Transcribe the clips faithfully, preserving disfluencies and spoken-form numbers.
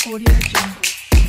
Audio Jungle.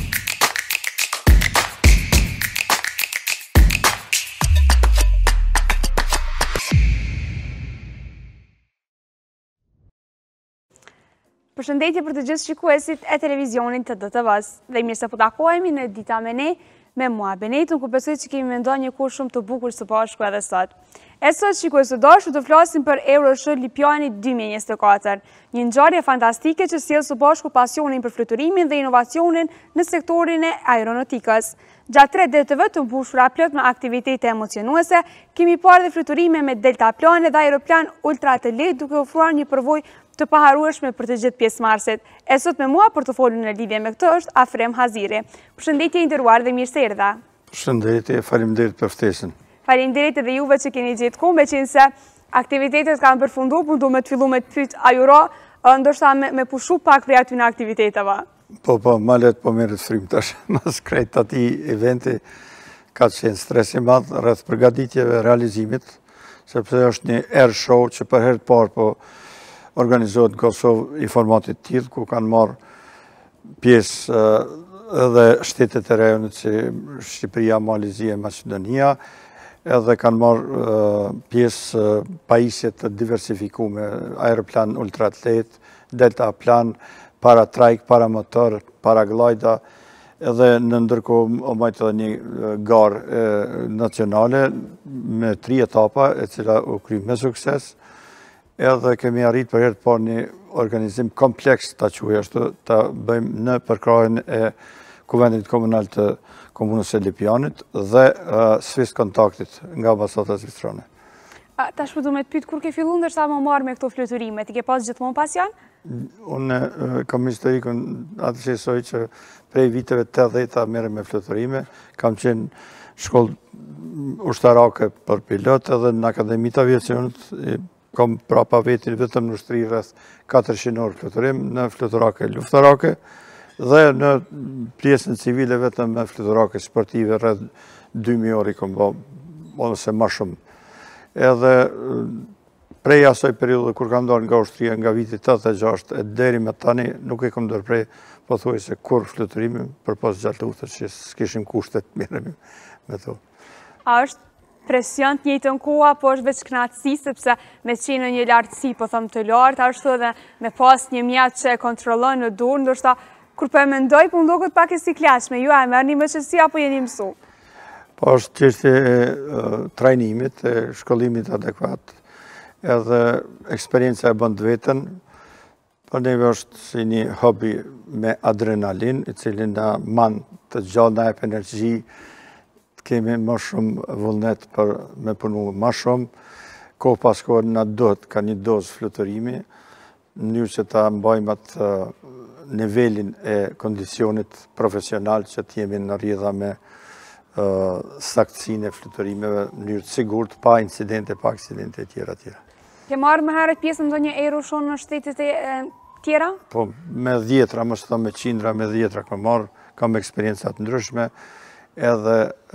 Përshëndetje për të gjithë shikuesit e televizionit të D T V-s. Dhe mirë se po takohemi në dita me ne, me mua Benetun, ku besoj që kemi mendoj një kur shumë të bukur së bashku edhe sot. E sot, shikues të dashur, të flasim për Euroshop Lipiani dy mijë e njëzet e katër, një ngjarje fantastike që sjell së bashku pasionin për fluturimin dhe inovacionin në sektorin e aeronautikës. Gjatë tre ditëve të mbushura plot me aktivitete emocionuese, kemi parë dhe fluturime me deltaplane dhe aeroplan ultra të lehtë, duke ofruar një përvojë të paharueshme për të gjithë pjesëmarrësit. E sot me mua për të folur në lidhje me këtë është Afrem Haziri. Përshëndetje i nderuar dhe mirë se erdha. Përshëndetje, faleminderit për ftesën. Faleminderit edhe juve që keni gjetë kohë, meqense aktivitetet kanë përfunduar, por do me të fillu me të pyet a juro, ndoshta me, me pushu pak prej aty në aktiviteteve. Po, po, malet po merret frymë tash, mas krejt atij eventi ka qenë stres i madh rreth përgatitjeve, realizimit, sepse është një air show që për herë të parë po organizohet në Kosovë i formatit tillë, ku kanë marrë pjesë edhe shtetet e rejonit si Shqipëria, Malizia e Maqedonia, edhe kanë marrë pjesë pajisje të diversifikume, aeroplan ultra të lehtë, deltaplan, paratrajk, paramotor, paraglajda, edhe në ndërkohë o majtë edhe një garë nacionale me tri etapa, e cila u kry me sukses, edhe kemi arrit për herë të parë një organizim kompleks të quaj ashtu, të bëjmë në përkrahjen e Kuvendit Komunal të Komunës së Lipianit dhe Swiss Kontaktit nga ambasada zvitrane. Tash po du me të pyet, kur ke filluar ndërsa më marrë me këto fluturime, ti ke pas gjithmonë pasion? Unë kam historikun atë që soi që prej viteve tetëdhjetë merrem me fluturime, kam qenë shkollë ushtarake për pilot edhe në Akademi të Aviacionit, kam prapa vetin vetëm në ushtri rreth katërqind orë fluturim, në fluturake luftarake, dhe në pjesën civile vetëm me fluturake sportive rreth dy mijë orë i kam bë, ose më shumë. Edhe prej asaj periudhe kur kam dalë nga ushtria nga viti tetëdhjetë e gjashtë e deri me tani nuk e kam ndërprej pothuajse kur fluturimin përpas gjatë luftës që s'kishim kushtet mirë me to. A është presion të njëjtën kohë, apo është veç kënaqësi sepse me qenë në një lartësi, po them të lartë, ashtu edhe me pas një mjet që e kontrollon në dorë, ndoshta kur po e mendoj, po ndoket pak e sikletshme. Ju a e merrni me çësi apo jeni mësu? Po është çështje e trajnimit, e shkollimit adekuat, edhe eksperjenca e bën të vetën, për neve është si një hobi me adrenalin, i cili na man të gjallë, na jep energji, kemi më shumë vullnet për me punu më shumë, kohë pas kohë na duhet ka një dozë fluturimi, në mënyrë që ta mbajmë atë nivelin e kondicionit profesional që t'jemi në rrjedha me saktësinë e fluturimeve në mënyrë të sigurt, pa incidente, pa aksidente e tjera tjera. Ke marrë më herët pjesë në ndonjë Aeroshop në shtetet e tjera? Po, me dhjetra, mos them me qindra, me dhjetra kam marrë, kam eksperienca të ndryshme, edhe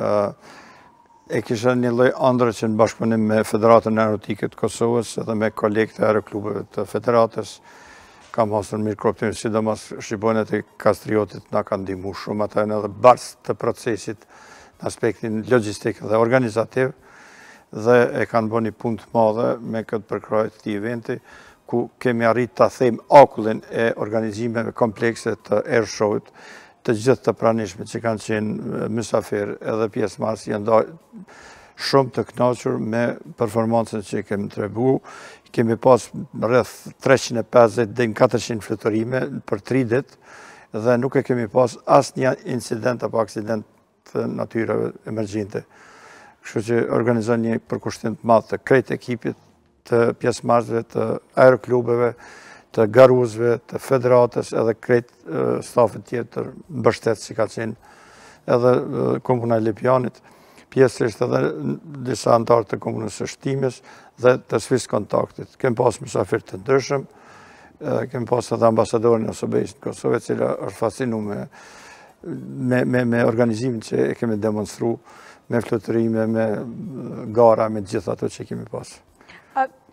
e kisha një lloj ëndre që në bashkëpunim me Federatën Aeronautike të Kosovës edhe me kolegët e aeroklubeve të federatës, kam hasur mirë kuptim, sidomos shqiponet e Kastriotit na kanë ndihmuar shumë, ata janë edhe bars të procesit në aspektin logjistik dhe organizativ, dhe e kanë bërë një punë të madhe me këtë përkrahje të këtij eventi, ku kemi arritë ta thejmë akullin e organizimeve komplekse të air show-it, të gjithë të pranishme që kanë qenë mysafir edhe pjesëmarrës janë dalë shumë të kënaqur me performancën që kemi treguar. Kemi pas rreth treqind e pesëdhjetë deri në katërqind fluturime për tri ditë dhe nuk e kemi pas asnjë incident apo aksident të natyrave emergjente. Kështu që organizon një përkushtim të madh të krejt ekipit, të pjesëmarrësve, të aeroklubeve, të garuzve, të federatës, edhe krejt stafit tjetër mbështetës që ka qenë edhe Komuna e Lipianit, pjesërisht edhe disa antarë të Komunës së Shtimës dhe të Swiss Kontaktit. Kem pas mysafir të ndryshëm, kem pas edhe ambasadorin e Sobejës në Kosovë, e cila është fascinuar me, me, me, me organizimin që e kemi demonstru, me fluturime, me gara, me gjithë ato që kemi pas.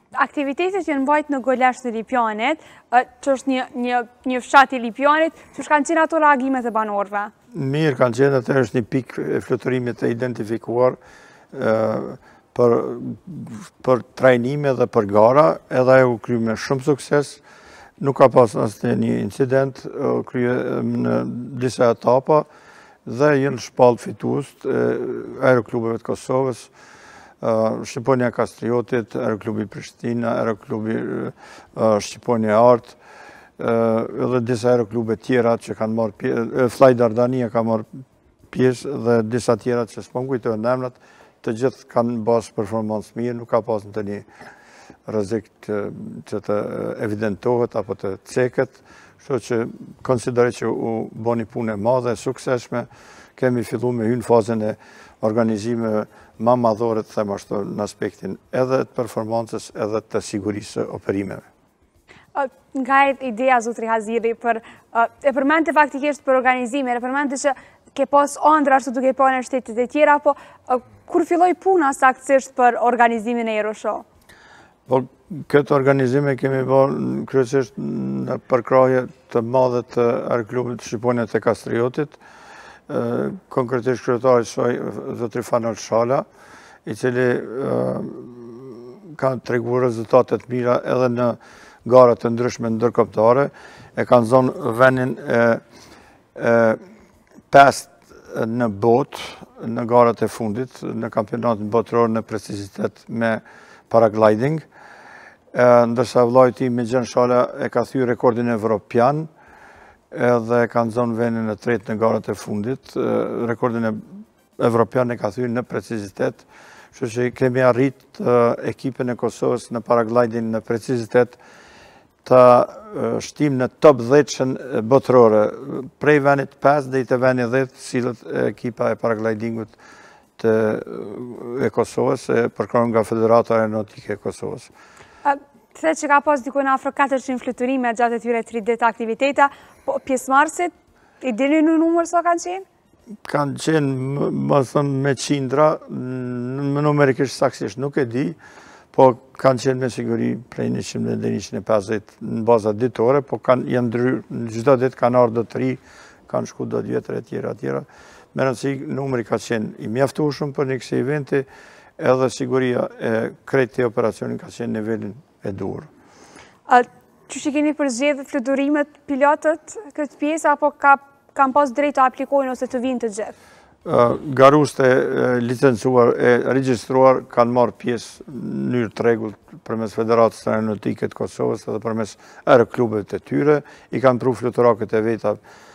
aktivitetet që në mbajt në Golesht në Lipjanit, që është një, një, një fshat i Lipjanit, që është kanë qenë ato reagimet e banorëve? Mirë, kanë qenë atë është një pikë e fluturimit të identifikuar për, për trajnime dhe për gara, edhe ajo kryu me shumë sukses. Nuk ka pas asnjë një incident, krye në disa etapa dhe jenë shpallë fitues aeroklubeve të Kosovës, Shqiponia Kastriotit, Aeroklubi Prishtina, Aeroklubi Shqiponia Art, edhe disa aeroklube tjera që kanë marrë pjesë, Fly Dardania ka marrë pjesë dhe disa tjera që s'po më kujtohen emrat, të gjithë kanë basë performancë mirë, nuk ka pas në të një rrezik që të evidentohet apo të ceket, kështu që konsideroj që u boni punë e madhe, suksesshme, kemi filluar me hyrë në fazën e organizimeve më madhore të them ashtu në aspektin edhe të performancës edhe të sigurisë së operimeve. Nga ideja zotri Haziri për e përmendte faktikisht për organizime, e përmendte që ke pas ëndra ashtu duke pa në shtetet e tjera, po kur filloi puna saktësisht për organizimin e Euroshow? Po, këtë organizime kemi bërë kryesisht në përkrahje të madhe të Aeroklubit Shqiponia të Kastriotit, konkretisht kryetari i saj zotri Fanal Shala, i cili ka treguar rezultate të mira edhe në gara të ndryshme ndërkombëtare, e kanë zonë vendin e, e pestë në botë në garat e fundit, në kampionatin botëror në precizitet me paragliding, ndërsa vllai me Gjen Shala e ka thyer rekordin evropian edhe kanë zonë vendin e tretë në garat e fundit. Rekordin e evropian e ka thyer në precizitet, kështu që kemi arrit ekipin e Kosovës në paragliding në precizitet të shtim në top dhjetë botërore, prej vendit pesë dhe i të vendit dhjetë sillet ekipa e paraglidingut të e Kosovës, e përkrahur nga Federata Aeronautike e Kosovës. The që ka pas dikon afro katërqind fluturime gjatë këtyre tridhjetë aktiviteta, po pjesëmarrësit, i dini në numër sa kanë qenë? Kanë qenë, më thëmë, me qindra, më numerikisht saktësisht nuk e di, po kanë qenë me siguri prej njëqind dhe njëqind e pesëdhjetë në baza ditore, po kanë janë ndryrë, në çdo ditë kanë ardhur do të ri, kanë shku do të vjetër e tjera tjera. Me rëndësi, numri ka qenë i mjaftueshëm për një kësaj eventi, edhe siguria e krejt të operacionit ka qenë nivelin e duhur. Që që keni përzgjedhur fluturimet pilotët këtë pjesë, apo ka, kanë pas drejt të aplikojnë ose të vinë të gjithë? Garuste licencuar e regjistruar kanë marrë pjesë në mënyrë të rregullt përmes Federatës Aeronautike të Kosovës edhe përmes aeroklubeve të tyre, i kanë pru fluturakët e veta,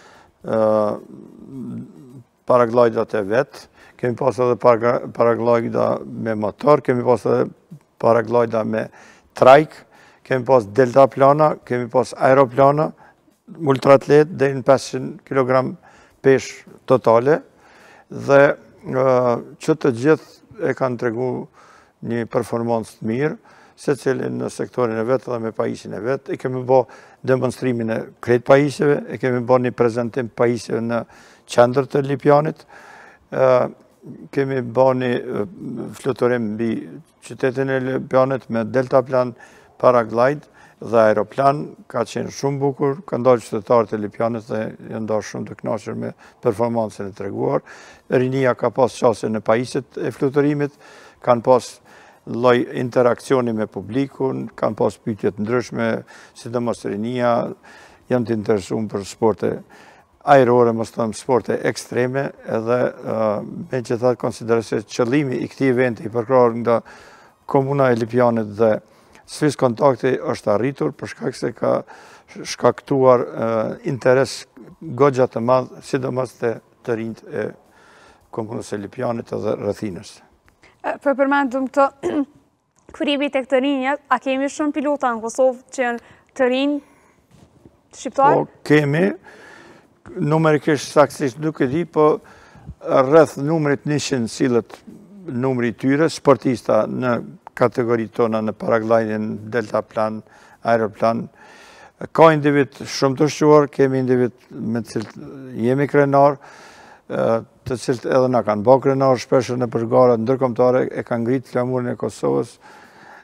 paraglajdat e vetë, kemi pas edhe paraglajda me motor, kemi pas edhe paraglajda me trajk, kemi pas deltaplana, kemi pas aeroplana, multratlet deri në pesëqind kilogram pesh totale, dhe që të gjithë e kanë tregu një performancë të mirë, se cilin në sektorin e vetë dhe me pajisin e vetë. E kemi bo demonstrimin e krejt pajisjeve, e kemi bo një prezentim pajisjeve në qendër të Lipjanit, kemi bo një fluturim mbi qytetin e Lipjanit me deltaplan, paraglide dhe aeroplan, ka qenë shumë bukur, ka ndalë qytetarët e Lipjanit dhe janë ndarë shumë të kënaqur me performancën e treguar. Rinia ka pas qasje në pajisjet e fluturimit, kanë pas lloj interakcioni me publikun, kanë pas pyetje të ndryshme, sidomos rinia, janë të interesuar për sporte ajrore, mos them sporte ekstreme, edhe me që ta konsideroj se qëllimi i këtij eventi i përkrahur nga komuna e Lipjanit dhe Swiss Kontakti është arritur për shkak se ka shkaktuar interes goxha të madh, sidomos te të rinjt e komunës e Lipjanit edhe rrethinës. Për përmendëm të kurimit e këtë rinjët, a kemi shumë pilota në Kosovë që janë të rinj shqiptarë? Po, kemi, numerikisht saktësisht nuk e di, po rreth numrit njëqind sillet numri i tyre, sportista në kategori tona në paragliding, deltaplan, aeroplan. Ka individ shumë të shquar, kemi individ me cilët jemi krenar, të cilët edhe na kanë bërë krenar shpeshër në përgarat ndërkombëtare, e kanë ngritë flamurin e Kosovës,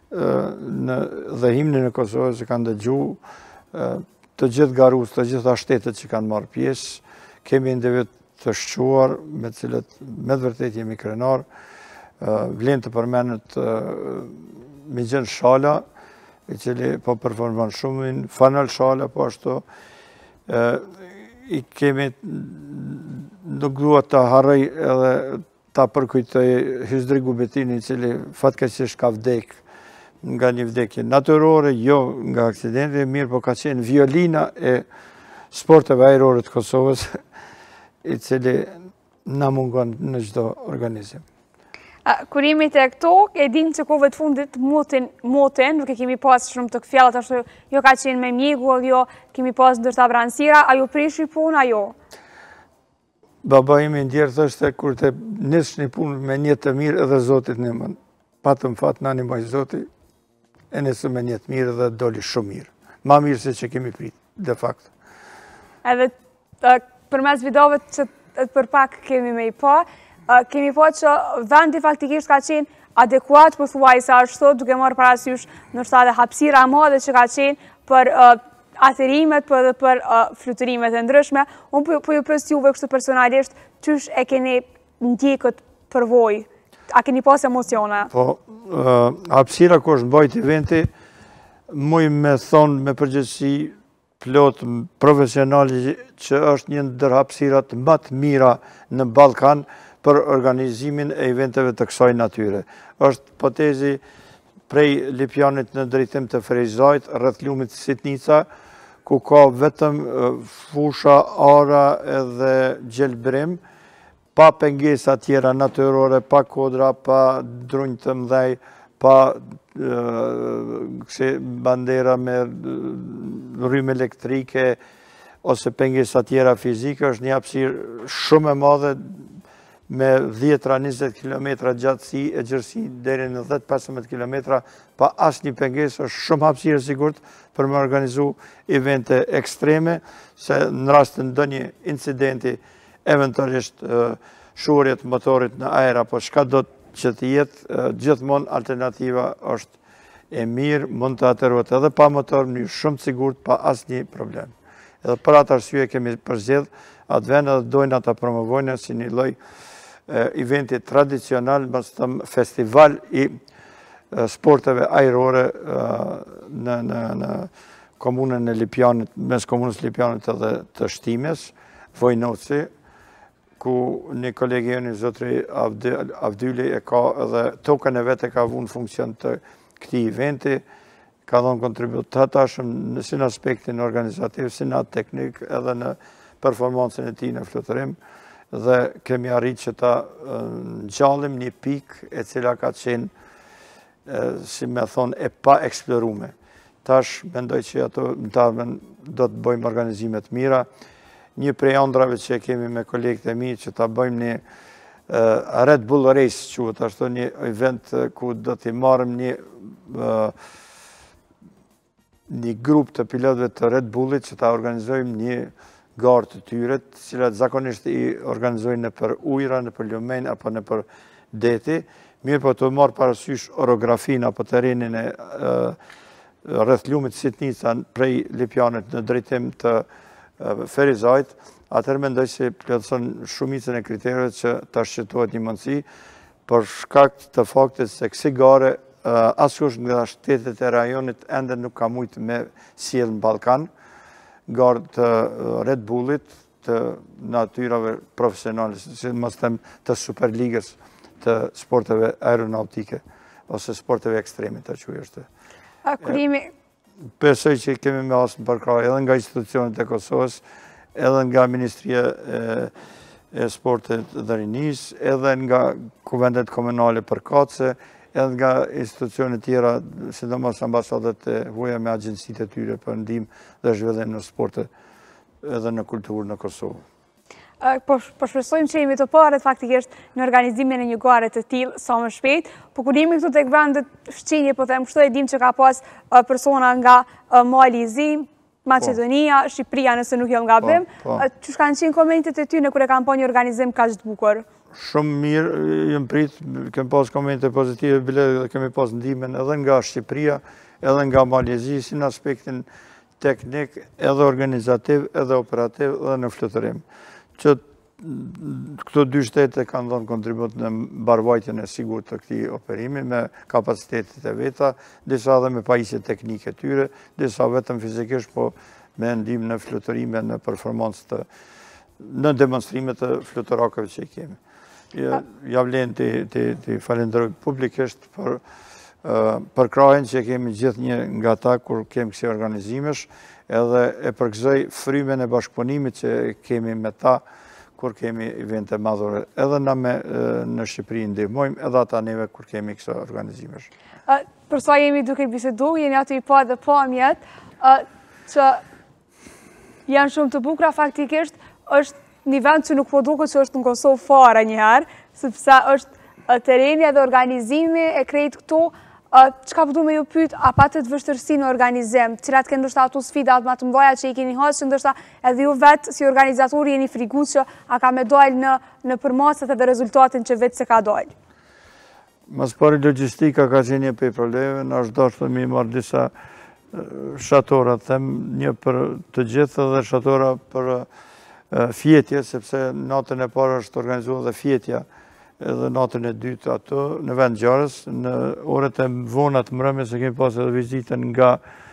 dhe himnin e Kosovës që kanë dëgju të gjithë garus, të gjitha shtetet që kanë marrë pjesë, kemi individ të shquar, me cilët me të vërtet jemi krenar, vlen të përmenet Migjen Shala, i cili po performon shumin, Fanal Shala, po ashtu, i kemi, nuk duhet të harrej edhe ta përkujtoj Hyzdri Gubetini, i cili fatkeqësisht ka vdek nga një vdekje natyrore, jo nga aksidenti, mirë po ka qenë violina e sporteve ajrore të Kosovës, i cili na mungon në çdo organizim. Kur jemi të këto, e dim që kove të fundit motin, motin, nuk e kemi pas shumë të këfjallat, ashtu jo ka qenë me mjegu, jo kemi pas ndërta bransira, a ju prish një punë, a jo? Baba imi ndjerë thështë kur të nisë një punë me një të mirë edhe Zotit në mënë. Patëm fatë nani maj Zotit, e nisë me një të mirë edhe doli shumë mirë. Ma mirë se që kemi pritë, de facto. Edhe për mes videove që për pak kemi me i pa, kemi po që vendi faktikisht ka qenë adekuat për thuaj sa është, duke marrë parasysh nështë edhe hapësira madhe që ka qenë për aterimet për dhe për fluterimet e ndryshme. Unë po ju pës juve kështë personalisht, qysh e keni ndjekët përvoj? A keni pas emocione? Po, hapësira ko është mbajt eventi, muj me thonë me përgjithësi plot profesionali që është një ndër hapësirat më të mira në Ballkan për organizimin e eventeve të kësaj natyre. Është potezi prej Lipjanit në drejtim të Frejzajt, rreth lumit Sitnica, ku ka vetëm fusha, ara edhe gjelbrim, pa pengesa tjera natyrore, pa kodra, pa drunjë të mdhej, pa bandera me rrymë elektrike ose pengesa tjera fizike. Është një hapësirë shumë e madhe me dhjetra njëzet kilometra gjatësi e gjërësi deri në dhjetë pesëmbëdhjetë kilometra pa asë një pengesë. Është shumë hapësirë sigurt për me organizu evente ekstreme, se në rast të ndonjë incidenti, eventualisht shurjet motorit në ajra, po shka do të që të jetë, gjithmonë alternativa është e mirë, mund të ateruat edhe pa motor, një shumë sigurt, pa asë një problem. Edhe për atë arsye kemi përzjedh atë vend edhe dojnë ata promovojnë si një lloj eventi tradicional, mos them festival i sporteve ajrore në në në komunën e Lipjanit, mes komunës Lipjanit edhe të Shtimes, Vojnoci, ku një kolegi jeni zotri Avdyli e ka edhe tokën e vetë e ka vu në funksion të këtij eventi, ka dhënë kontribut të hatashëm në si në aspektin organizativ, si në atë teknik, edhe në performancën e tij në flutërim, dhe kemi arrit që ta ngjallim një pikë e cila ka qenë, si me thonë, e pa eksplorume. Tash, mendoj që ato në të ardhmen do të bëjmë organizimet mira. Një prej ëndrave që kemi me kolegët e mi që ta bëjmë një Red Bull Race, quhet ashtu një event ku do t'i marrim një një grup të pilotëve të Red Bullit që ta organizojmë një garë të tyre, të cilat zakonisht i organizojnë në për ujra, në për lumen apo në për deti, mirë po të marrë parasysh orografin apo terrenin e rreth lumit Sitnica prej Lipjanit në drejtim të Ferizajt, atëherë mendoj se plotëson shumicën e kriterëve që ta shqetohet një mundësi, për shkak të faktit se kësi gare askush nga shtetet e rajonit ende nuk ka mujtë me sjellë në Ballkan, garë të Red Bullit, të natyrave profesionale, si mos them të Superligës të sporteve aeronautike, ose sporteve ekstreme të quaj është. Kurimi... Besoj që kemi me asë në përkraj edhe nga institucionet e Kosovës, edhe nga Ministria e Sportet dhe Rinis, edhe nga kuvendet komunale përkatëse, edhe nga institucionet tjera, sidomos ambasadet e huaja me agjensit e tyre për ndihmë dhe zhvillim në sportet edhe në kulturë në Kosovë. Po shpresojmë që jemi të parët faktikisht në organizimin e një gare të tillë sa më shpejt, po kur jemi këtu tek vendet fqinje, po them kështu, e dim që ka pas persona nga Mali i Zi, Maqedonia, Shqipëria nëse nuk jam gabim. Çu kanë qenë komentet e ty në kur e kanë pa një organizim kaq të bukur? shumë mirë, jëmë pritë, kemi pas komente pozitive, bile dhe kemi pas ndimen edhe nga Shqipëria, edhe nga Malezi, si në aspektin teknik, edhe organizativ, edhe operativ, edhe në fluturim. Që këto dy shtete kanë dhënë kontribut në mbarvajtjen e sigurt të këtij operimi me kapacitetet e veta, disa edhe me pajisje teknike tyre, disa vetëm fizikisht, po me ndihmë në fluturime, në performancë të në demonstrimet të fluturakëve që i kemi. Ja vlen të falenderoj publikisht për për krahin që kemi gjithë një nga ta kur kemi kësi organizimesh, edhe e përgëzoj frymen e bashkëpunimit që kemi me ta kur kemi evente madhore. Edhe na me në Shqipëri ndihmojmë, edhe ata neve kur kemi kësa organizimesh. Për sa jemi duke bisedu, jeni aty i pa dhe pamjet, që janë shumë të bukra faktikisht, është një vend që nuk po duke që është në Kosovë fare njëherë, sepse është tereni edhe organizimi e krejt këto, që ka përdu me ju pyt, a patët vështërsi në organizim, cilat kënë ndështë ato sfidat ma të mdoja që i keni hasë, që ndështë edhe ju vetë si organizatori jeni frigu që a ka me dojlë në përmasët edhe rezultatin që vetë se ka dojlë? Mas pari logistika ka qenë një për probleme, në është dashtë të mi marrë disa shatora, them një për të gjithë dhe shatora për fjetje, sepse natën e parë është organizuar dhe fjetja, edhe natën e dytë ato, në vend gjarës, në orët e vonat mërëme, se kemi pas edhe vizitën nga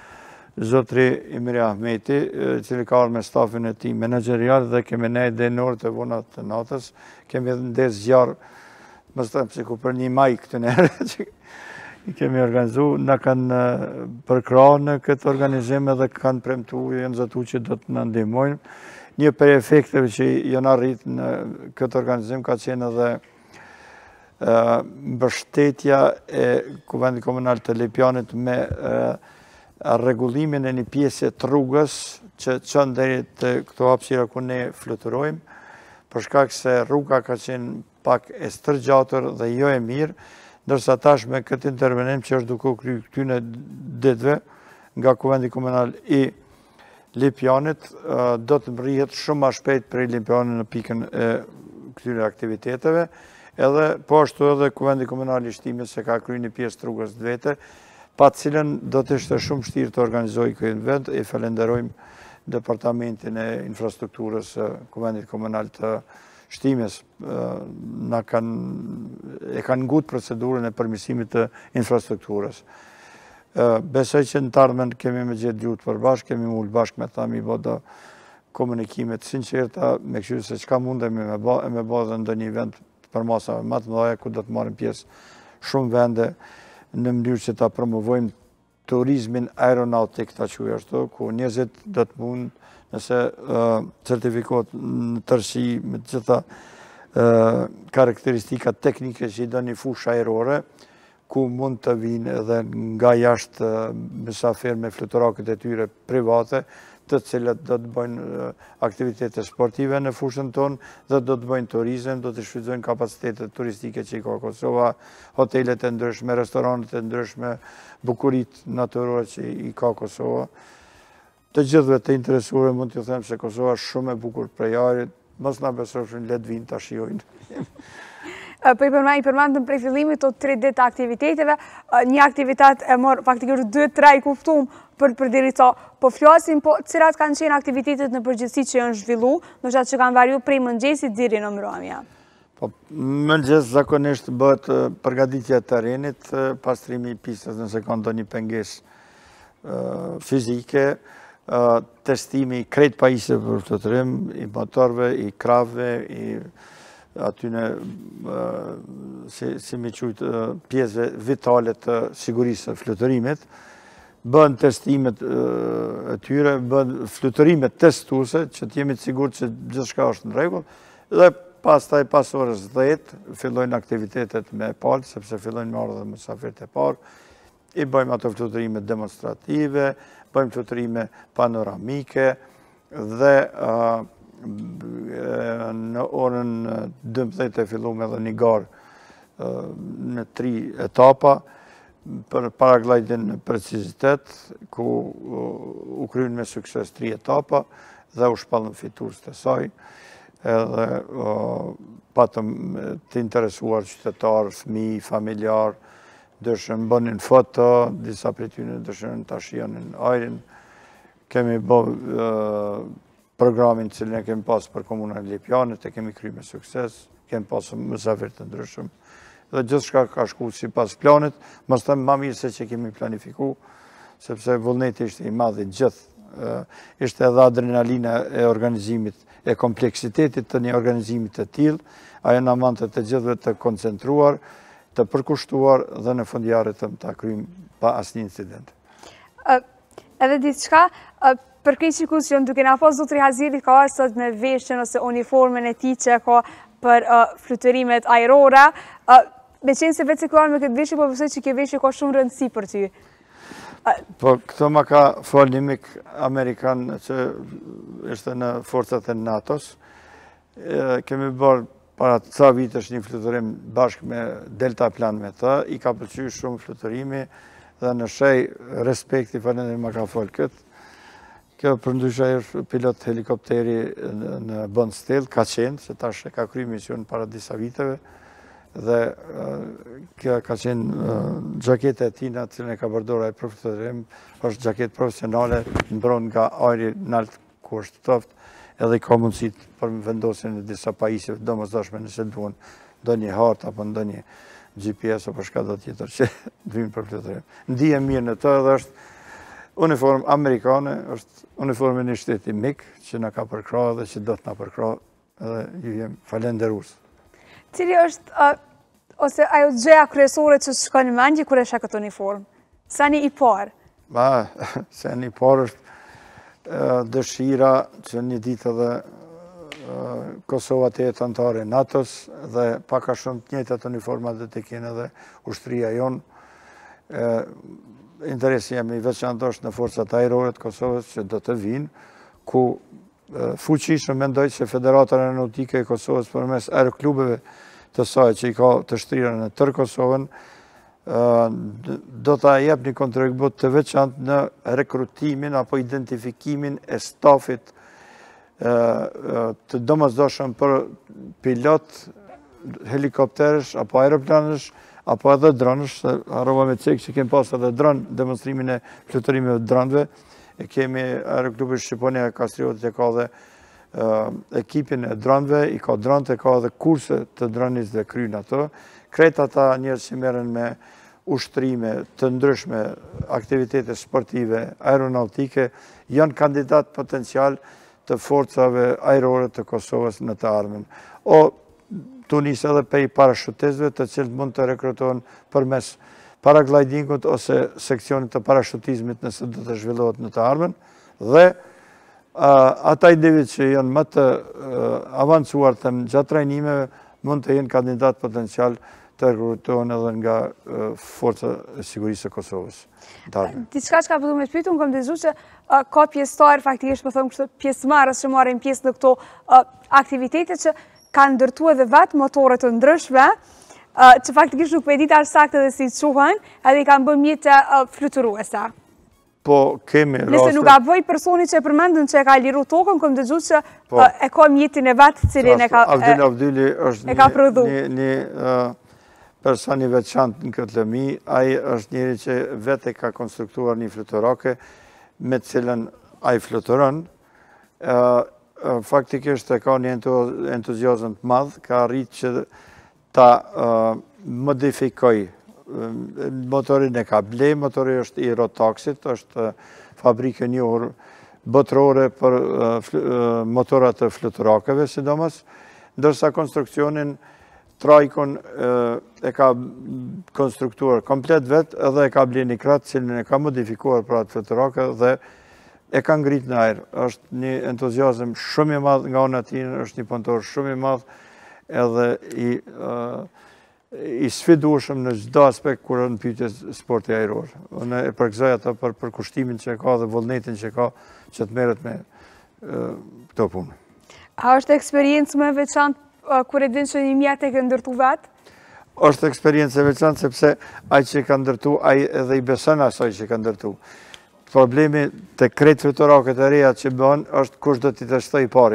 Zotri Imri Ahmeti, cili ka arë me stafin e ti menagerial, dhe kemi nejtë dhe në orët e vonat të natës, kemi edhe ndesë gjarë, më stëmë si ku për një maj këtë nërë, që i kemi organizu, në kanë përkra në këtë organizim edhe kanë premtu, janë zëtu që do të në ndihmojnë. Një për efekteve që janë arrit në këtë organizim ka qenë edhe mbështetja e Kuvendit Komunal të Lipjanit me rregullimin e një pjesë të rrugës që çon deri te këto hapësira ku ne fluturojmë, për shkak se rruga ka qenë pak e stërgjatur dhe jo e mirë, ndërsa tash me këtë intervenim që është duke u kryer këtyne ditëve nga Kuvendi Komunal i Lipjanit, do të mrihet shumë më shpejt për Lipjanin në pikën e këtyre aktiviteteve. Edhe po ashtu edhe Kuvendi Komunal i Shtimit se ka kryer një pjesë të rrugës vete, pa të cilën do të ishte shumë vështirë të organizojë këtë vend. E falenderojmë Departamentin e Infrastrukturës së Kuvendit Komunal të Shtimit. Na kanë e kanë ngutë procedurën e përmirësimit të infrastrukturës. Besoj që në të ardhmen kemi me gjithë gjutë për bashkë, kemi mullë bashkë me ta mi bo do komunikimet sinqerta, me këshirë se qka mundemi me ba, e me ba dhe ndë një vend për masave më të mëdha, ku do të marrim pjesë shumë vende në mënyrë që ta promovojmë turizmin aeronautik, ta quaj ashtu, ku njerëzit do të mund, nëse certifikohet në tërësi me të gjitha karakteristika teknike që i do një fushë aerore, ku mund të vinë edhe nga jashtë mysafirë me fluturakët e tyre private, të cilët do të bëjnë aktivitete sportive në fushën tonë, dhe do të bëjnë turizëm, do të shfrytëzojnë kapacitetet turistike që i ka Kosova, hotelet e ndryshme, restoranet e ndryshme, bukurit natyrore që i ka Kosova. Të gjithëve të interesuar mund t'ju them se Kosova është shumë e bukur prej arit, mos na besofshin, le të vinë ta shijojnë. Për i përmendëm prej fillimit të tre ditë aktiviteteve, një aktivitet e morë faktikisht dy tre i kuptum për për diri ta, po flasim, po cilat kanë qenë aktivitetet në përgjithësi që janë zhvillu, në qatë që kanë varju prej mëngjesit diri në mbrëmje? Po, mëngjes zakonisht bëhet përgatitja e terrenit, pastrimi i pistës nëse ka ndonjë pengesë fizike, testimi i krejt pajisje për fluturim, i motorve, i krave, i atyne, si mi qujtë, pjesëve vitale të sigurisë të fluturimit, bën testimet e tyre, bën fluturimet testuse, që t'jemi të sigur që gjithë shka është në regull, dhe pas taj pas orës dhjetë, fillojnë aktivitetet me palë, sepse fillojnë me orë dhe mësafirët e parë, i bëjmë ato fluturimet demonstrative, bëjmë fluturime panoramike, dhe në orën dymbëdhjetë e fillum edhe një garë në tri etapa, për paraglidin në precizitet, ku u kryen me sukses tri etapa, dhe u shpallën fitues të saj. edhe patëm të interesuar qytetarë, fëmijë, familjarë, dëshën bënin foto, disa prej tyre dëshën të shijonin ajrin. Kemi bë programin cilën e kemi pasë për komunën e Lipjanit, e kemi kry me sukses, kemi pasë mësafir të ndryshëm. Dhe gjithë shka ka shku si pas planit, mos të ma mirë se që kemi planifiku, sepse vullneti ishte i madhi gjithë. Ishte edhe adrenalina e organizimit, e kompleksitetit të një organizimit të tillë, ajo në mante të gjithëve të koncentruar, të përkushtuar dhe në fundjarit të më të kryim pa asnjë incident. Edhe diçka, për këtë qikusion, duke nga pas Zotri Hazirit ka sot me veshën ose uniformen e ti që ka për fluterimet ajrora, me qenë se vetë se kërën me këtë veshë, po pësoj që kjo veshë ka shumë rëndësi për ty. Po, këto ma ka fol një mik Amerikan që ishte në forcat e NATO-s. Kemi bërë para të ca vitesh një fluturim bashkë me Delta Plan me ta, i ka pëlqyer shumë fluturimi dhe në shej respekti falendri ma ka fol këtë. Kjo përndryshe është pilot helikopteri në Bond Still, ka qenë, se tash e ka kry mision para disa viteve, dhe kjo ka qenë gjakete e tina cilën e ka përdora e përfluturim, është gjaket profesionale, mbron nga ajri nalt ku është toft, edhe i ka mundësit për vendosin e disa pajisjeve, do mos dashme nëse duan do një hartë apo ndo një G P S apo shka do tjetër që dhvinë për fluturim. Ndihem mirë në të edhe është uniform amerikane, është uniforme një shteti mik që në ka përkra dhe që do të në përkra edhe ju jem falenderus. Cili është, ose ajo gjëja kryesore që shka në mendje kër e shë këtë uniform? Sa një i parë? Ba, sa një i parë është dëshira që një ditë edhe Kosova të jetë antare NATO-s dhe paka shumë të njëjtat uniformat dhe të kene edhe ushtria jonë. Interesi jemi veçantë është në forcat ajrore të Kosovës që do të vinë, ku fuqishëm mendoj që Federata Aeronautike e Kosovës përmes aeroklubeve të saj që i ka të shtrira në tërë Kosovën, do të jep një kontribut të veçantë në rekrutimin apo identifikimin e stafit të domosdoshëm për pilot helikopterësh apo aeroplanësh apo edhe dronësh, harrova me cek që kemi pas edhe dronë, demonstrimin e fluturimeve të dronëve, e kemi aeroklubi Shqiponia Kastriotit e ka dhe ekipin e dronëve, i ka dronët, e ka dhe kurse të dronis dhe krynë ato. Kretë ata njërës që merren me ushtrime të ndryshme, aktivitete sportive, aeronautike, janë kandidat potencial të forcave ajrore të Kosovës në të ardhmen. O të njësë edhe pej parashutizve të cilët mund të rekrutohen përmes paraglidingut ose seksionit të parashutizmit nëse do të zhvillohet në të ardhmen, dhe ata individ që janë më të avancuar të gjatë trajnimeve mund të jenë kandidat potencial të rekrutohen edhe nga Forca e Sigurisë e Kosovës. Diçka që ka përdu me të pytu, më kam dëgju që ka pjesëtarë, faktikisht më thëmë kështë pjesëmarës që marrin pjesë në këto aktivitete që kanë ndërtu edhe vetë motore të ndryshme, që faktikisht nuk për ditë arsakte dhe si quhen, edhe i kanë bën mjetë fluturuesa. Po, kemi raste... Nëse nuk a bëj personi që e përmendën që e ka liru tokën, kom dëgju që e ka mjetin e vetë cilin e ka Avdil Avdili është një personi veçantë në këtë lëmi, ai është njëri që vetë ka konstruktuar një fluturake me cilën ai fluturon. Faktikisht e ka një entuziazëm të madh, ka arritë që ta modifikoj motorin e ka blej, motori është i Rotaxit, është fabrike njohur botërore për motorat të fluturakeve, sidomos, ndërsa konstruksionin Trajkon e ka konstruktuar komplet vetë edhe e ka blej një kratë cilën e ka modifikuar për atë fluturake dhe e ka ngrit në ajrë. Është një entuziazm shumë i madh nga ona e tij, është një punëtor shumë i madh edhe i i sfidueshëm në çdo aspekt kur në pyetje sporti ajror. Unë e përgëzoj atë për përkushtimin që ka dhe vullnetin që ka që të merret me këto punë. A është eksperiencë më e veçantë kur e din që një mjet e ke ndërtu vetë? Është eksperiencë e veçantë sepse ai që ka ndërtu, ai edhe i beson asaj që ka ndërtu. Problemi të kretë fluturaket e reja që bën është kush do t'i teshtoj pari.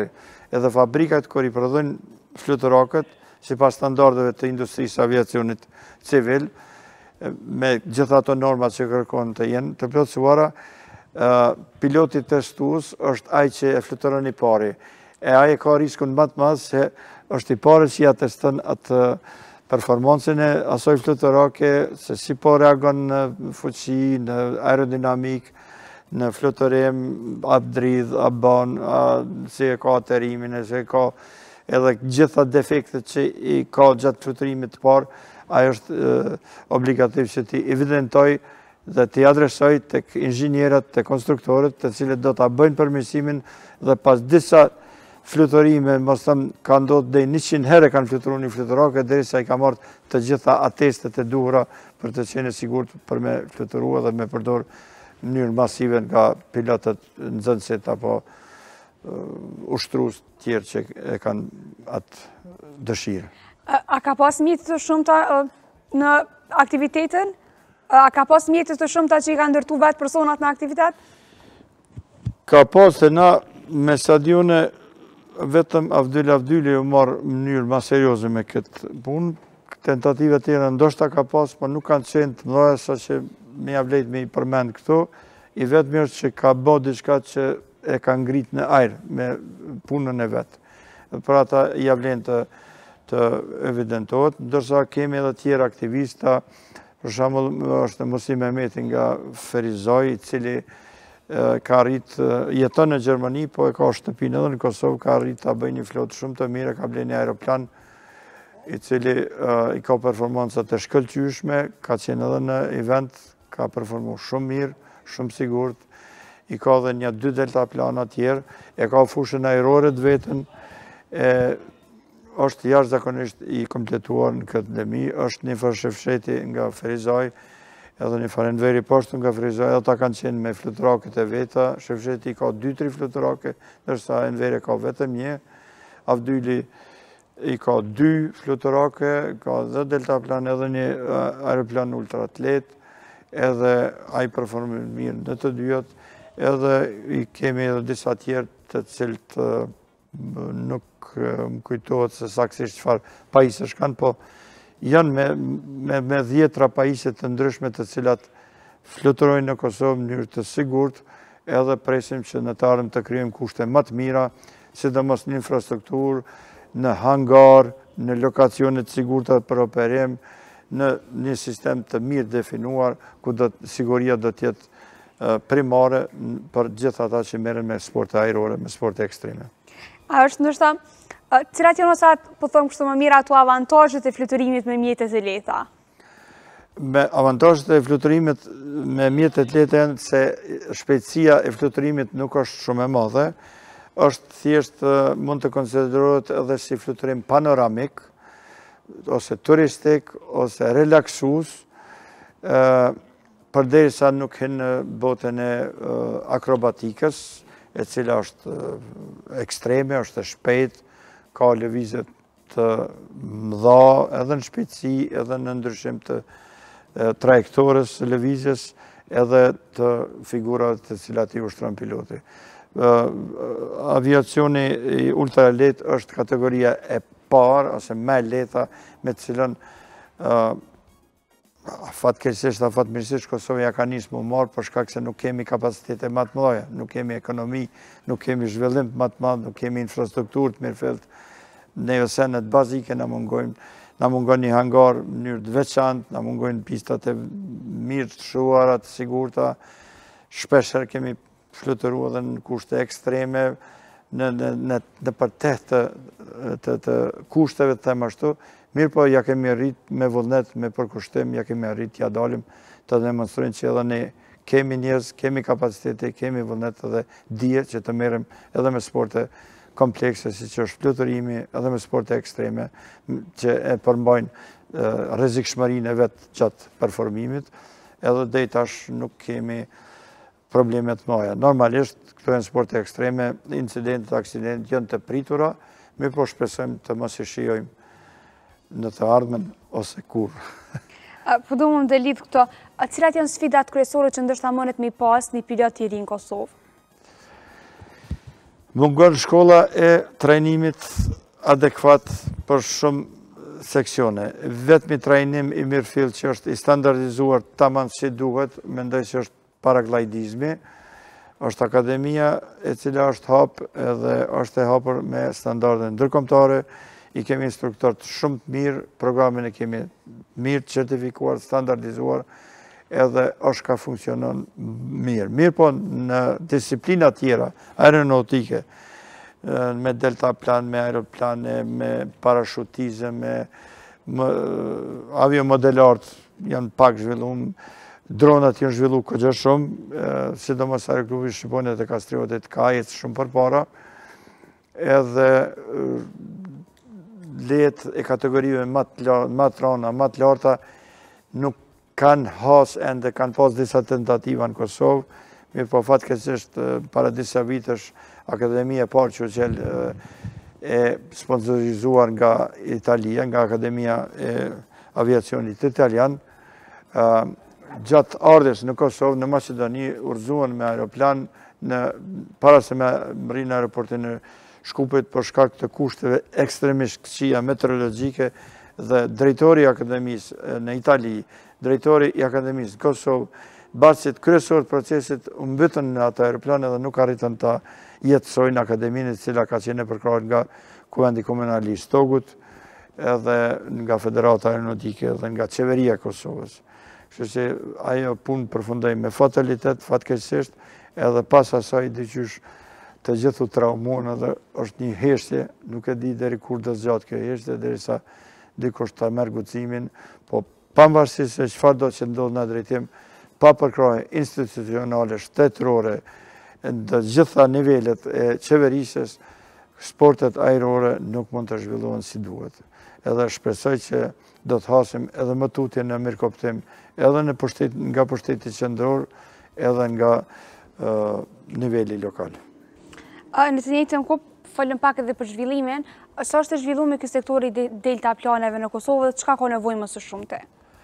edhe fabrikat kur i prodhojnë fluturakët, sipas standardeve të industrisë aviacionit civil, me gjitha ato normat që kërkon të jenë të plotësuara, piloti testues është ai që e fluturon i pari. E ai ka riskun më të madh se është i pari që ja teston atë performancën e asoj fluturake, se si po reagon në fuqi, në aerodinamik, në fluturim, a dridh, a ban, si e ka aterimin, se e ka edhe gjitha defektet që i ka gjatë fluturimit të parë, ajo është obligativ që ti evidentoj dhe ti adresoj të inxhinierët, të konstruktorët, të cilët do të bëjnë përmirësimin dhe pas disa fluturime, mos thëmë, ka ndodhë dhe njëqind herë kanë fluturu një fluturake, derisa i ka marrë të gjitha atestet e duhura për të qenë sigurt për me fluturua dhe me përdor në mënyrë masive nga pilotët nxënësit apo ushtrus tjerë që e kanë atë dëshirë. A ka pas mjetë të shumëta në aktivitetin? A ka pas mjetë të shumëta që i ka ndërtu vetë personat në aktivitet? Ka pas të na me stadione vetëm Avdyl Avdyli u marë mënyrë ma serioze me këtë punë. Tentative tjera ndoshta ka pas, por nuk kanë qenë të mëdha sa që me javlejt me i përmend këto. I vetëm është që ka bë diçka që e ka ngrit në ajër me punën e vetë. Për ata i javlen të të evidentohet, ndërsa kemi edhe tjera aktivista, për shembull është Musi Mehmeti nga Ferizoj, i cili ka arrit, jeton në Gjermani, po e ka shtëpinë edhe në Kosovë, ka arrit ta bëjë një flotë shumë të mirë, ka blerë një aeroplan, i cili i ka performanca të shkëlqyeshme, ka qenë edhe në event, ka performuar shumë mirë, shumë sigurt, i ka edhe një dy deltaplana tjerë, e ka fushën ajrore të vetën, është jashtëzakonisht i kompletuar në këtë lëmi, është një farë shefsheti nga Ferizaj, edhe një farë Enveri poshtë nga Ferizaj, ata kanë qenë me fluturakët e veta, shefsheti ka dy tri fluturake, ndërsa Enveri ka vetëm një, Avdyli i ka dy fluturake, ka dhe deltaplan edhe një aeroplan ultraatlet, edhe ai performon mirë në të dyjat, edhe i kemi edhe disa tjerë të cilët nuk më kujtohet se saksisht çfarë pajisësh kanë, po janë me, me, me dhjetra pajisje të ndryshme të cilat fluturojnë në Kosovë në mënyrë të sigurt, edhe presim që në të ardhmen të krijojmë kushte më të mira, sidomos në infrastrukturë, në hangar, në lokacione të sigurta për operim, në një sistem të mirë definuar, ku do siguria do të jetë primare për gjithë ata që merren me sporte ajrore, me sporte ekstreme. A është ndoshta, cilat janë ose po them kështu më mirë ato avantazhet e fluturimit me mjetet e lehta? Me avantazhet e fluturimit me mjetet e lehta janë se shpejtësia e fluturimit nuk është shumë e madhe, është thjesht mund të konsiderohet edhe si fluturim panoramik, ose turistik, ose relaksues, përderisa nuk hin në botën e akrobatikës, e cila është ekstreme, është e shpejt, ka lëvizje të mëdha edhe në shpejtësi, edhe në ndryshim të trajektorës së lëvizjes, edhe të figurave të cilat i ushtron piloti. Aviacioni i ultralet është kategoria e parë, ose më e lehta, me të cilën fatkeqësisht apo fatmirësisht Kosova ja ka nisë më marë për shkak se nuk kemi kapacitete më të mëdha, nuk kemi ekonomi, nuk kemi zhvillim më të madh, nuk kemi infrastrukturë të mirëfillt. Ne senet bazike na mungojnë, na mungon një hangar në mënyrë të veçantë, na mungojnë pistat e mirë të shuara, të sigurta. Shpeshherë kemi fluturuar edhe në kushte ekstreme, në në në në përteh të të të kushteve të them ashtu. Mirë po, ja kemi arrit me vullnet, me përkushtim, ja kemi arrit t'ja dalim të demonstrojnë që edhe ne kemi njerëz, kemi kapacitete, kemi vullnet edhe dije që të merrem edhe me sporte komplekse, si që është fluturimi, edhe me sporte ekstreme, që e përmbajnë rrezikshmërinë e vetë gjatë performimit, edhe deri tash nuk kemi probleme të mëdha. Normalisht, këto janë sporte ekstreme, incidentet, aksidentet janë të pritura, mirë po shpresojmë të mos i shijojmë në të ardhmen ose kur. Po du më më lidh këto, cilat janë sfidat kryesore që ndoshta mundet me pas një pilot i ri në Kosovë? Mungon shkolla e trajnimit adekuat për shumë seksione. Vetëmi trajnim i mirëfill që është i standardizuar tamam si duhet, mendoj që është paraglajdizmi, është akademia e cila është hap edhe është e hapur me standarde ndërkombëtare, i kemi instruktor të shumë të mirë, programin e kemi mirë certifikuar, standardizuar, edhe është ka funksionon mirë. Mirë po në disiplina tjera, aeronautike, me deltaplan, me aeroplane, me parashutizëm, me aviomodelart janë pak zhvillum, dronat janë zhvillu këgjë shumë, sidomos Aeroklubi Shqiponia të Kastriotit ka ecë shumë përpara, edhe letë e kategorive më të rana, më të larta, nuk kanë has ende, kanë pas disa tentativa në Kosovë, mirë po fatkeqësisht para disa vitësh Akademia e parë që u qel e sponsorizuar nga Italia, nga Akademia e Aviacionit Italian, gjatë ardhes në Kosovë, në Macedoni, urzuan me aeroplan, para se me mrinë aeroportin në Shkupit për shkak të kushteve ekstremisht këqija meteorologjike, dhe drejtori i Akademisë në Itali, drejtori i Akademisë në Kosovë, basit kryesor të procesit u mbytën në ato aeroplane dhe nuk arritën të jetësojnë Akademinë, cila ka qenë e përkrahur nga Kuvendi Komunal i Stogut, edhe nga Federata Aeronautike dhe nga Qeveria e Kosovës. Kështu që ajo punë përfundoi me fatalitet, fatkeqësisht, edhe pas asaj dyqysh të gjithu traumuan edhe është një heshtje, nuk e di deri kur do zgjat kjo heshtje, derisa dikush ta merr guximin, po pavarësisht se çfarë do që ndodh në drejtim, pa përkrahje institucionale, shtetërore, në gjitha nivelet e qeverisjes, sportet ajrore nuk mund të zhvillohen si duhet. Edhe shpresoj që do të hasim edhe më tutje në mirëkuptim, edhe në pushtet, nga pushteti qendror, edhe nga uh, niveli lokal. Në të njëjtën kohë, folëm pak edhe për zhvillimin, sa është zhvilluar me ky sektor i deltaplaneve në Kosovë dhe çka ka nevojë më së shumti?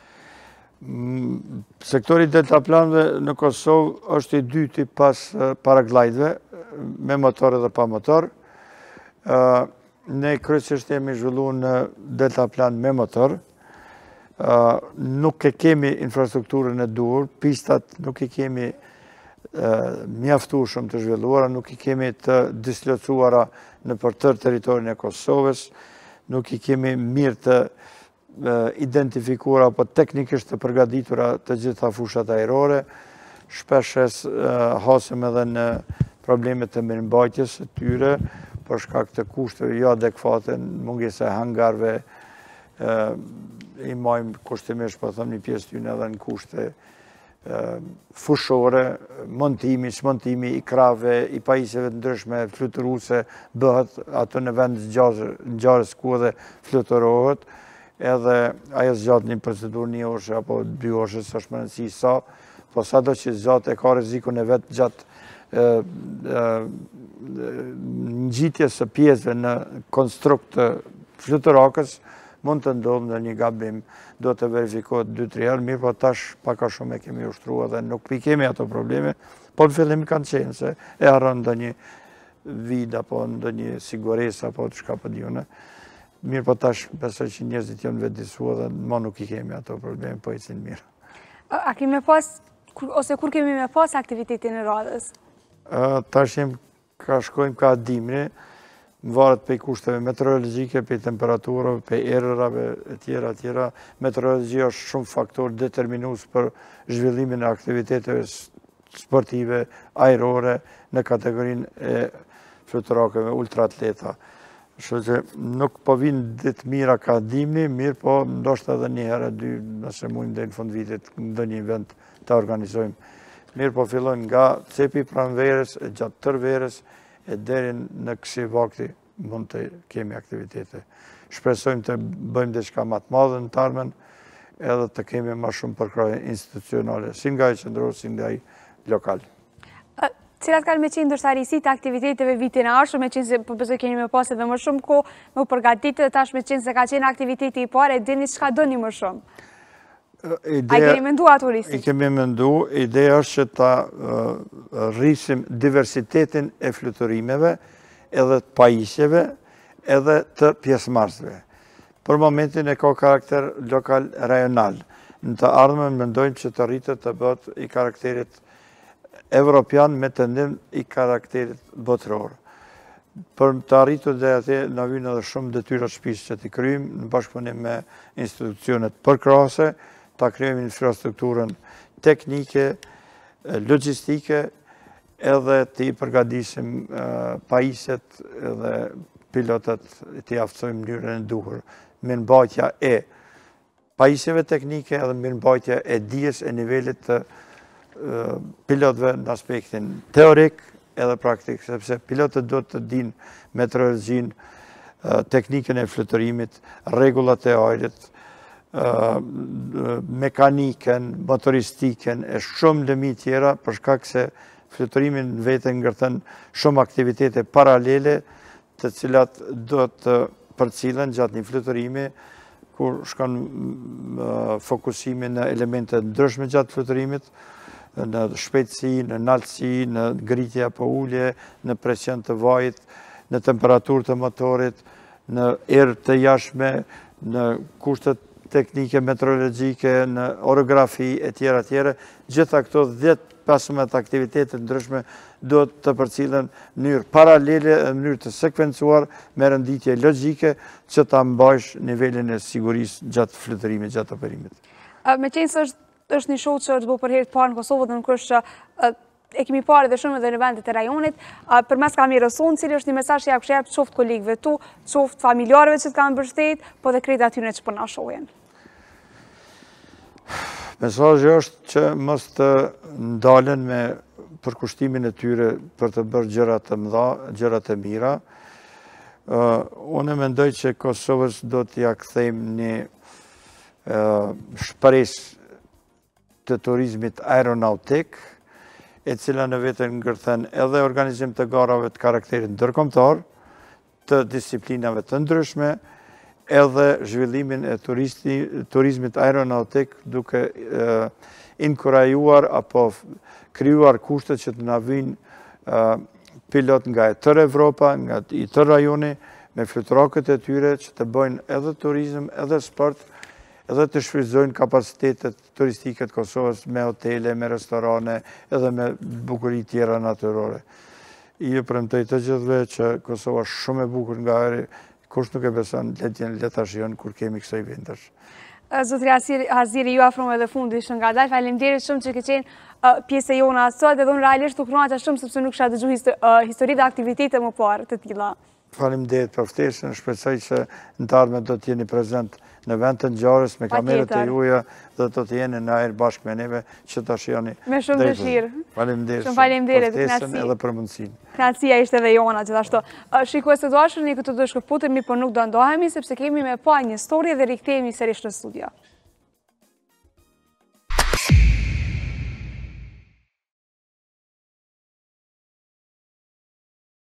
Sektori deltaplaneve në Kosovë është i dyti pas paraglideve, me motor dhe pa motor. Ne kryesisht jemi zhvilluar në deltaplan me motor. Nuk e kemi infrastrukturën e duhur, pistat nuk i kemi mjaftueshëm të zhvilluara, nuk i kemi të dislocuara në për tërë territorin e Kosovës, nuk i kemi mirë të identifikuara apo teknikisht të përgatitura të gjitha fushat ajrore. Shpeshes hasim edhe në problemet të mirëmbajtjes së tyre, për shkak të kushteve jo adekuate, mungesa e hangarve, i majmë kushtimisht, po them një pjesë tyne edhe në kushte fushore, montimi, shmontimi i krave, i pajisjeve të ndryshme, fluturuese, bëhet ato në vend ngjarjes ku edhe fluturohet, edhe ajo zgjat një procedurë një orë apo dy orë, s'është më rëndësi sa, po sado që zgjat e ka rrezikun e vet gjatë ngjitjes së pjesëve në konstrukt të fluturakës, mund të ndodhë në një gabim, do të verifikohet dy tre herë, mirë po tash paka shumë e kemi ushtruar dhe nuk i kemi ato probleme, po në fillim kanë qenë se e harron ndonjë vid apo ndonjë sigurisë apo çka po diunë. Mirë po tash besoj që njerëzit janë vetëdijsuar dhe më nuk i kemi ato probleme, po ecin mirë. A kemi pas, ose kur kemi me pas aktivitetin e radhës? Tash jem ka shkojmë ka dimri, varet për kushteve meteorologjike, për temperaturave, për erërave, e tjera, e tjera. Meteorologjia është shumë faktor determinues për zhvillimin e aktiviteteve sportive, ajrore, në kategorinë e fluturakëve ultraatleta. Kështu që nuk po vinë ditë mira ka dimni, mirë po ndoshta edhe një herë dy, nëse mujmë deri në fund vitit ndonjë event ta organizojmë. Mirë po fillojnë nga cepi pranverës, gjatë tërë verës, e deri në kësi vakti mund të kemi aktivitete. Shpresojmë të bëjmë diçka më të madhe në të ardhmen, edhe të kemi më shumë përkrahje institucionale, si nga i qendror, si nga i lokal. Cilat kanë me qenë ndoshta risitë aktiviteteve vitin e ardhshëm, me qenë se po besoj keni më pas edhe më shumë kohë me u përgatitur, tash me qenë se ka qenë aktiviteti i parë, e dini çka doni më shumë. A i keni mendu ato risitë? I kemi mendu, ideja është që ta rrisim diversitetin e fluturimeve, edhe të pajisjeve, edhe të pjesëmarrësve. Për momentin e ka karakter lokal rajonal. Në të ardhmen mendojmë që të rritet të bëhet i karakterit evropian me tendim i karakterit botëror. Për të arritur dhe atë në vynë edhe shumë detyra shtëpisë që t'i kryjmë në bashkëpunim me institucionet përkrahase, ta kryejmë infrastrukturën teknike, logjistike, edhe t'i përgatisim pajisjet dhe pilotët t'i aftësojmë mënyrën e duhur. Mirëmbajtja e pajisjeve teknike edhe mirëmbajtja e dijes e nivelit të pilotëve në aspektin teorik edhe praktik, sepse pilotët do të dinë meteorologjin, teknikën e fluturimit, rregullat e ajrit, mekanikën, motoristiken e shumë lëmi tjera, për shkak se fluturimin vetën ngërthen shumë aktivitete paralele, të cilat do të përcillen gjatë një fluturimi, kur shkon fokusimi në elemente ndryshme gjatë fluturimit, në shpejtësi, në naltësi, në ngritje apo ulje, në presion të vajit, në temperaturë të motorit, në erë të jashtme, në kushtet teknike meteorologjike, në orografi e tjera tjera. Gjitha këto dhjetë pesëmbëdhjetë aktivitetet ndryshme do të përcillen në mënyrë paralele, në mënyrë të sekvencuar me renditje logjike që ta mbajsh nivelin e sigurisë gjatë fluturimit, gjatë operimit. Me qenë se është është një show që është bërë për herë të parë në Kosovë dhe në kërështë që e kemi parë dhe shumë edhe në vendet e rajonit, për mes kam i rëson, cili është një mesazh që ja këshep qoftë kolegëve tu, qoftë familjarëve që të kanë mbështet, po dhe krejt atyre që përna shohin. Mesazhi është që mos të ndalen me përkushtimin e tyre për të bërë gjëra të mëdha, gjëra të mira. Unë mendoj që Kosovës do t'ja kthejmë një shpresë të turizmit aeronautik, e cila në vetën ngërthen edhe organizim të garave të karakterit ndërkombëtar, të disiplinave të ndryshme, edhe zhvillimin e turizmit aeronautik duke inkurajuar apo krijuar kushtet që të na vinë pilot nga e tërë Evropa, nga i tërë rajoni, me fluturakët e tyre që të bëjnë edhe turizm, edhe sport, edhe të shfrytëzojnë kapacitetet turistike të Kosovës me hotele, me restorane, edhe me bukuri tjera natyrore. Ju premtoj të gjithëve që Kosova është shumë e bukur nga ajri, kush nuk e beson, le ta shijon kur kemi kësaj vendash. Zotri Haziri, ju afrojmë edhe fundi shumë nga dalë. Faleminderit shumë që ke qenë pjesë e jona sot, edhe unë realisht u kënaqja shumë sepse nuk kisha dëgjuar histori dhe aktivitete më parë të tilla. Faleminderit për ftesën, shpresoj që në të ardhmen do të jeni prezent në vend të ngjarjes me kamerët e juaja dhe do të jeni në ajër bashkë me neve që ta shihoni. Me shumë dëshirë. Faleminderit. Shumë faleminderit për ftesën edhe për mundësinë. Kënaqësia ishte edhe jona gjithashtu. Shikues të dashur, ne këtu do shkëputemi, por nuk do ndohemi sepse kemi me pa një histori dhe rikthehemi sërish në studio.